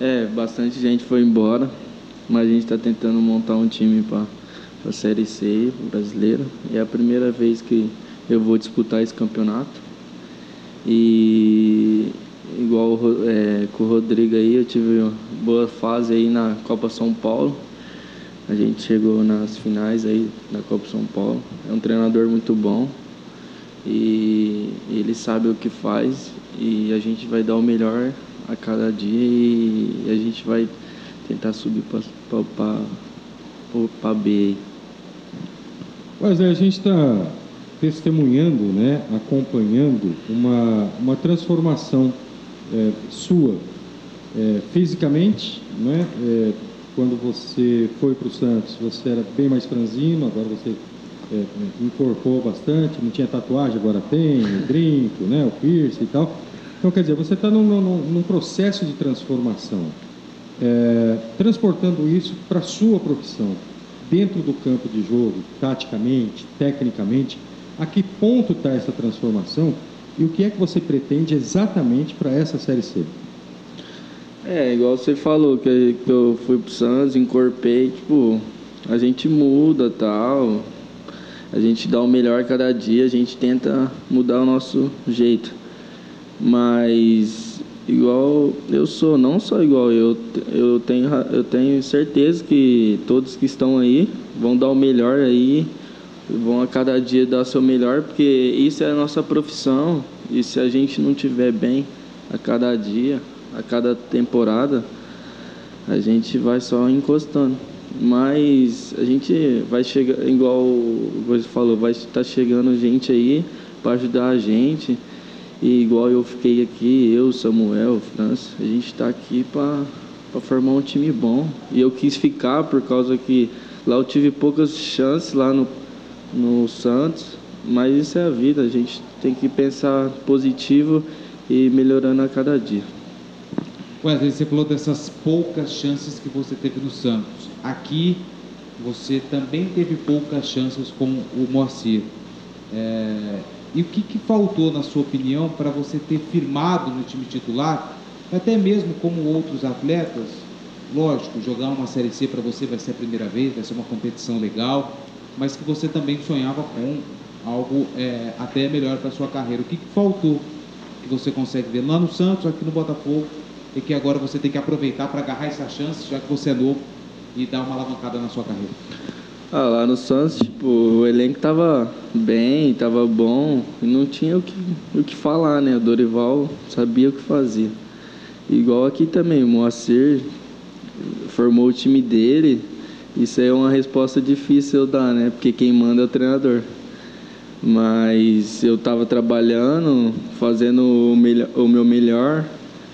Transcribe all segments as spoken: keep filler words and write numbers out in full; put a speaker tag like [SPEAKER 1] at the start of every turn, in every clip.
[SPEAKER 1] É, bastante gente foi embora, mas a gente está tentando montar um time para a Série C brasileira. É a primeira vez que eu vou disputar esse campeonato. E igual é, com o Rodrigo aí, eu tive uma boa fase aí na Copa São Paulo. A gente chegou nas finais aí da Copa São Paulo. É um treinador muito bom e ele sabe o que faz e a gente vai dar o melhor a cada dia e a gente vai tentar subir para B aí.
[SPEAKER 2] Mas é, a gente está testemunhando, né, acompanhando uma, uma transformação é, sua, é, fisicamente, né, é, quando você foi para o Santos, você era bem mais franzino, agora você é, incorporou bastante, não tinha tatuagem, agora tem, o brinco, né, o piercing e tal. Então, quer dizer, você está num, num, num processo de transformação, é, transportando isso para a sua profissão, dentro do campo de jogo, taticamente, tecnicamente. A que ponto está essa transformação e o que é que você pretende exatamente para essa Série C?
[SPEAKER 1] É, igual você falou, que, que eu fui pro Santos, encorpei, tipo, a gente muda tal, a gente dá o melhor cada dia, a gente tenta mudar o nosso jeito. Mas igual eu sou, não só igual eu, eu tenho, eu tenho certeza que todos que estão aí vão dar o melhor aí, vão a cada dia dar o seu melhor, porque isso é a nossa profissão, e se a gente não estiver bem a cada dia, a cada temporada, a gente vai só encostando. Mas a gente vai chegar, igual você falou, vai estar chegando gente aí para ajudar a gente. E igual eu fiquei aqui, eu, Samuel, França, a gente está aqui para formar um time bom. E eu quis ficar por causa que lá eu tive poucas chances lá no, no Santos, mas isso é a vida, a gente tem que pensar positivo e melhorando a cada dia.
[SPEAKER 3] Wesley, você falou dessas poucas chances que você teve no Santos. Aqui você também teve poucas chances com o Moacir. É... E o que, que faltou, na sua opinião, para você ter firmado no time titular, até mesmo como outros atletas? Lógico, jogar uma Série C para você vai ser a primeira vez, vai ser uma competição legal, mas que você também sonhava com algo é, até melhor para a sua carreira. O que, que faltou que você consegue ver lá no Santos, aqui no Botafogo, e que agora você tem que aproveitar para agarrar essa chance, já que você é novo, e dar uma alavancada na sua carreira?
[SPEAKER 1] Ah, lá no Santos, tipo, o elenco tava bem, tava bom, e não tinha o que, o que falar, né? O Dorival sabia o que fazia. Igual aqui também, o Moacir formou o time dele, isso aí é uma resposta difícil eu dar, né? Porque quem manda é o treinador. Mas eu tava trabalhando, fazendo o, melhor, o meu melhor,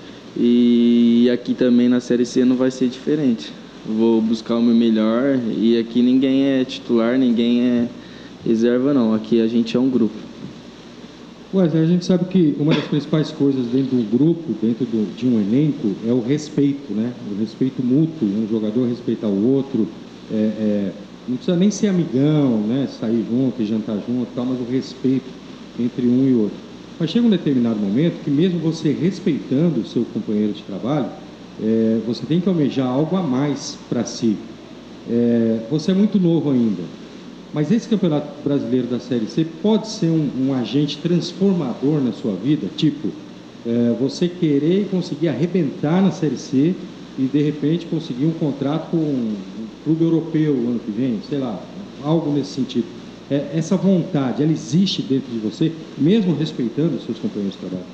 [SPEAKER 1] e aqui também na Série C não vai ser diferente. Vou buscar o meu melhor e aqui ninguém é titular, ninguém é reserva não, aqui a gente é um grupo.
[SPEAKER 2] Wesley, a gente sabe que uma das principais coisas dentro de um grupo, dentro do, de um elenco, é o respeito, né? O respeito mútuo, um jogador respeitar o outro, é, é, não precisa nem ser amigão, né? Sair junto e jantar junto e tal, mas o respeito entre um e outro. Mas chega um determinado momento que mesmo você respeitando o seu companheiro de trabalho, É, você tem que almejar algo a mais para si. É, você é muito novo ainda, mas esse Campeonato Brasileiro da Série C pode ser um, um agente transformador na sua vida, tipo, é, você querer conseguir arrebentar na Série C e de repente conseguir um contrato com um, um clube europeu no ano que vem, sei lá, algo nesse sentido. É, essa vontade, ela existe dentro de você, mesmo respeitando os seus companheiros de trabalho?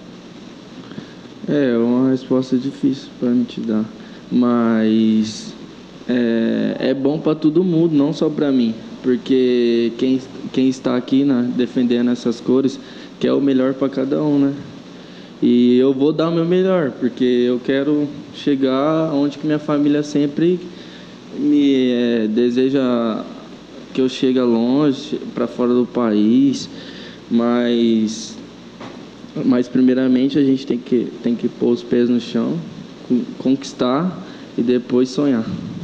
[SPEAKER 1] É uma resposta difícil para me te dar, mas é, é bom para todo mundo, não só para mim, porque quem, quem está aqui, né, defendendo essas cores quer o melhor para cada um, né? E eu vou dar o meu melhor, porque eu quero chegar onde que minha família sempre me é, deseja que eu chegue longe, para fora do país, mas Mas primeiramente a gente tem que, tem que pôr os pés no chão, conquistar e depois sonhar.